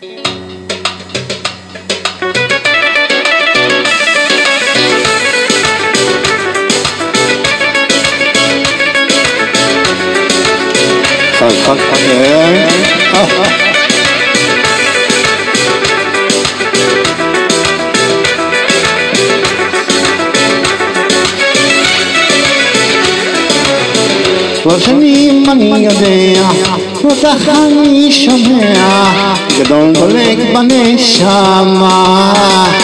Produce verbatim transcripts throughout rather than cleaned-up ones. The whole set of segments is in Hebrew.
חג חג כבר שנים אני יודע, אותך אני שומע, גדול דולק בנשמה.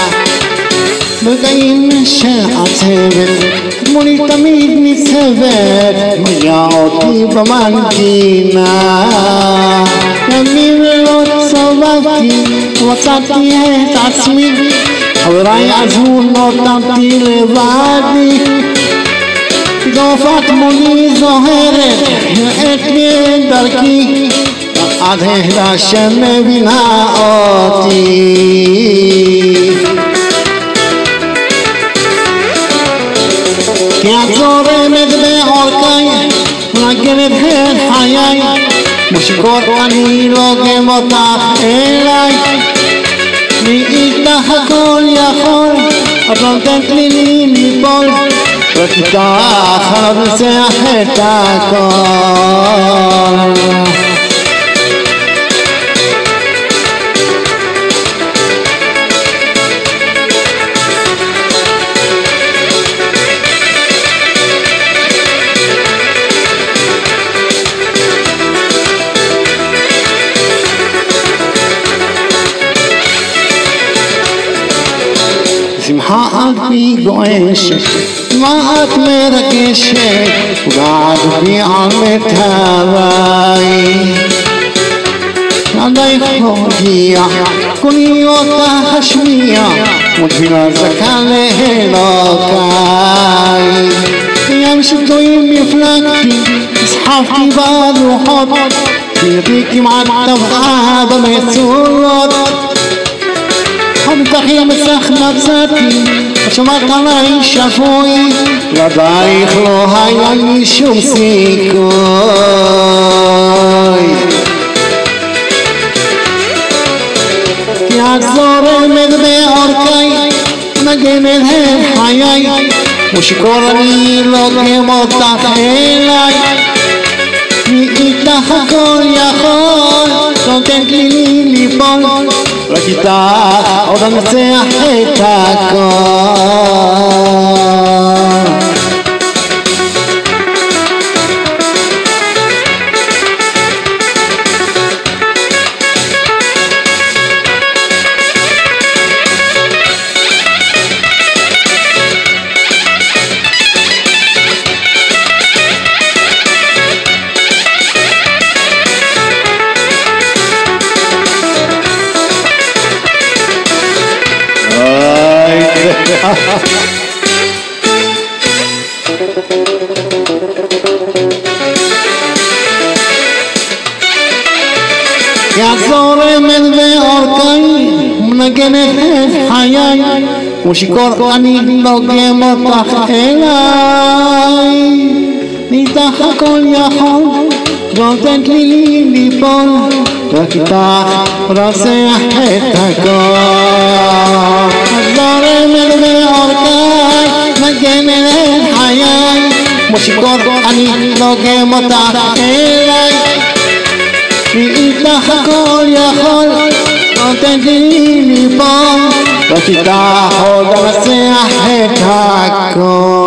ברגעים של עצבת, מולי תמיד ניצבת, מגיעה אותי במנגינה. ימים לא צובבתי, מצאתי את עצמי, חבריי עזבו, נותרתי לבדי. גופת מולי זוהרת, נראית לי את דרכי, עד ההדה שמבינה אותי. כי את זורמת בעורקיי, מנגנת את חיי, מושיקות אני לוגם אותך אליי. מי איתך הכל יכול, את לא נותנת לי ליפול, רק איתך אני נצח את הכל. שמחה את בי גועשת, מה את מרגשת, וגעת בי על מיתרי. עדייך לא הגיע, כולי אותך אשמיע, ותפילה זכה לאלוקיי. ים שטועים הפלגתי, נסחפתי ברוחות, תפילתי כמעט טבעה במצולות. חמתכי מצח מצאתי, את שמעת עליי שפוי, לדייך לא היה לי שום סיכוי. כי את זורמת בעורקיי, מנגנת את חיי, ושיכור אני לוגם אותך אליי. מי איתך הכל יכול, נותנת לי ליפול, רק איתך עוד אנצח את הכל. כי את זורמת בעורקיי, מנגנת את חיי, ושיכור אני לוגם אותך אליי. איתך הכל יכול, נותנת לי ליפול, רק איתך רצח את הכל. את זורמת בעורקיי, מנגנת את חיי, ושיכור אני לוגם אותך אליי. איתך הכל יכול, נותנת לי ליפול, רק איתך עוד אנצח את הכל.